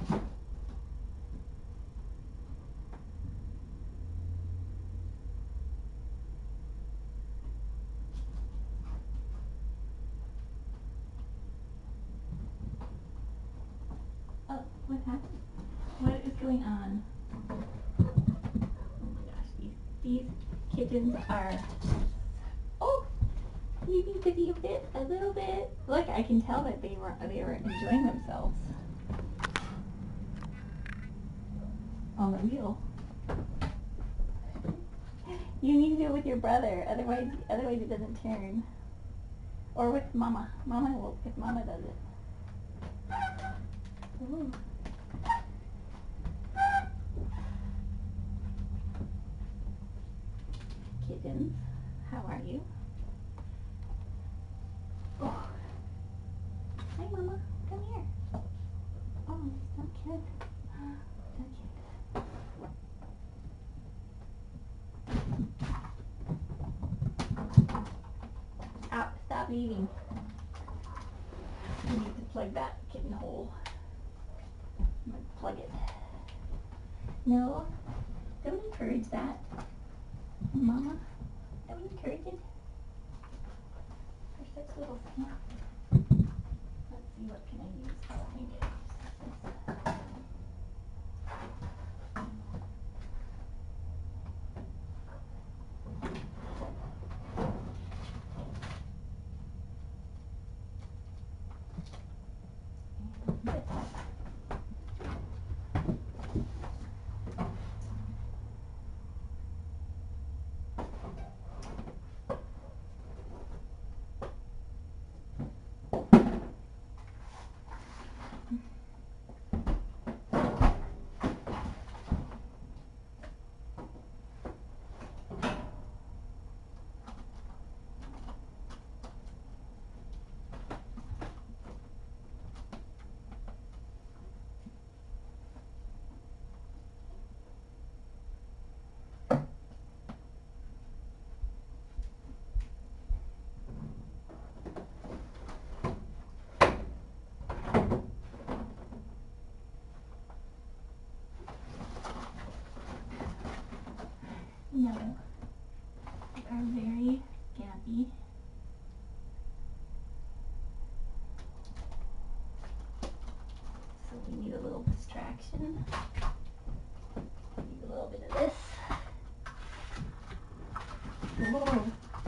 Oh, what happened? What is going on? Oh my gosh, these kittens are, oh, you need to be a little bit. Look, I can tell that they were enjoying themselves on the wheel. You need to do it with your brother, otherwise it doesn't turn. Or with Mama. Mama will, if Mama does it. Ooh. Kittens, how are you? Oh. Hi, Mama. Come here. Oh, don't kid. Don't kid. Out. Stop leaving. You need to plug that kitten hole. I'm going to plug it. No, don't encourage that. Mama, don't encourage it. They're such little things. Let's see, what can I use? Oh, maybe I use this. No, they are very gappy. So we need a little distraction. Need a little bit of this. Whoa.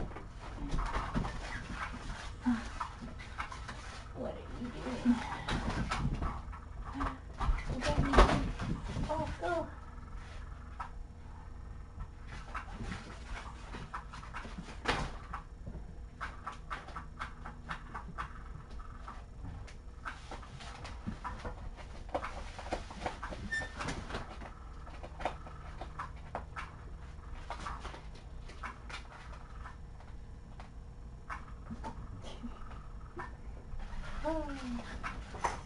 What are you doing? Oh, go. Oh.